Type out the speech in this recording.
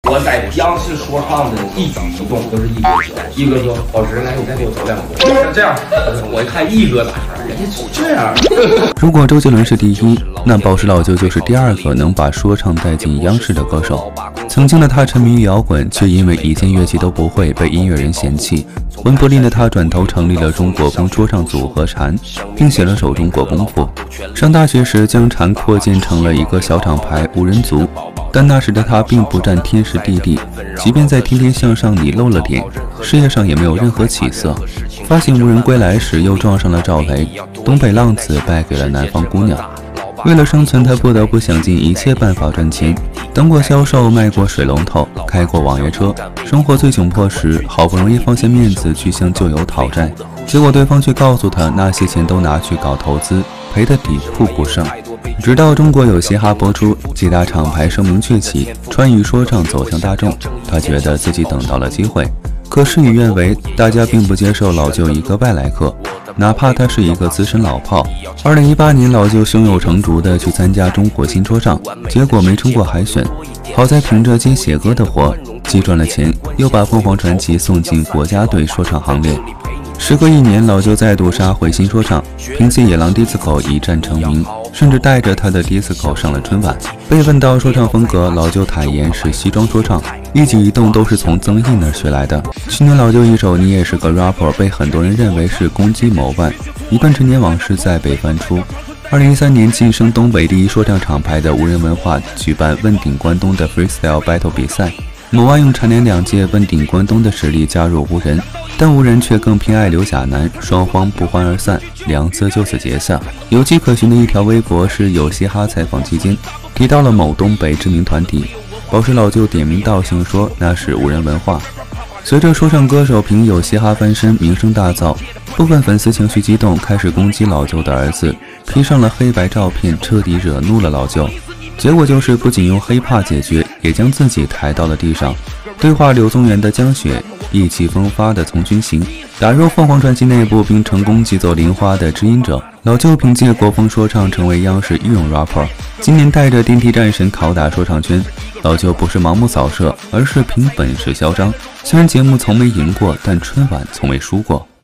我在央视说唱的一举一动都是一哥指导，一哥说宝石来，你再给我走2步。这样，我一看一哥打出来，人家就这样。 如果周杰伦是第一，那宝石老舅就是第2个能把说唱带进央视的歌手。曾经的他沉迷于摇滚，却因为一件乐器都不会被音乐人嫌弃。温柏林的他转头成立了中国风说唱组合蝉，并写了首《中国功夫》。上大学时将蝉扩建成了一个小厂牌无人族，但那时的他并不占天时地利，即便在天天向上你露了点，事业上也没有任何起色。发行《无人归来》时又撞上了赵雷，东北浪子败给了南方姑娘。为了生存，他不得不想尽一切办法赚钱，当过销售，卖过水龙头，开过网约车。生活最窘迫时，好不容易放下面子去向旧友讨债，结果对方却告诉他那些钱都拿去搞投资，赔得底铺不剩。直到中国有嘻哈播出，几大厂牌声名鹊起，川渝说唱走向大众，他觉得自己等到了机会。可事与愿违，大家并不接受老舅一个外来客，哪怕他是一个资深老炮。2018年，老舅胸有成竹地去参加中国新说唱，结果没撑过海选。好在凭着接写歌的活，既赚了钱，又把凤凰传奇送进国家队说唱行列。时隔1年，老舅再度杀回新说唱，凭借《野狼 DISCO》一战成名，甚至带着他的 DISCO 上了春晚。被问到说唱风格，老舅坦言是西装说唱，一举一动都是从曾毅那儿学来的。去年老舅一首《你也是个 rapper》被很多人认为是攻击某万，一段陈年往事在被翻出。2013年，晋升东北第一说唱厂牌的无人文化举办问鼎关东的 Freestyle Battle 比赛，某万用蝉联2届问鼎关东的实力加入无人，但无人却更偏爱刘甲男，双方不欢而散，梁子就此结下。有迹可循的一条微博是有嘻哈采访期间提到了某东北知名团体，宝石老舅点名道姓说那是无人文化。随着说唱歌手凭有嘻哈翻身，名声大噪，部分粉丝情绪激动，开始攻击老舅的儿子，P上了黑白照片，彻底惹怒了老舅。结果就是不仅用黑怕解决，也将自己抬到了地上。对话柳宗元的江雪，意气风发的从军行，打入凤凰传奇内部并成功击走玲花的知音者。老舅凭借国风说唱成为央视御用 rapper， 今年带着电梯战神拷打说唱圈。老舅不是盲目扫射，而是凭本事嚣张。虽然节目从没赢过，但春晚从未输过。